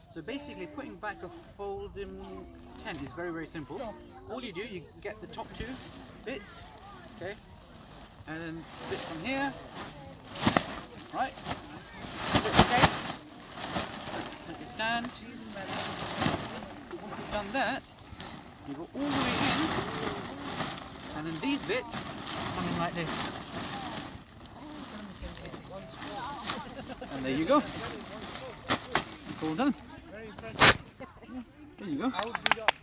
So basically putting back a folding tent is very, very simple. All you do, you get the top two bits, okay, and then bits from here, right, okay, let it stand. Once you've done that, you go all the way in, and then these bits come in like this. And there you go. It's all done. There you go.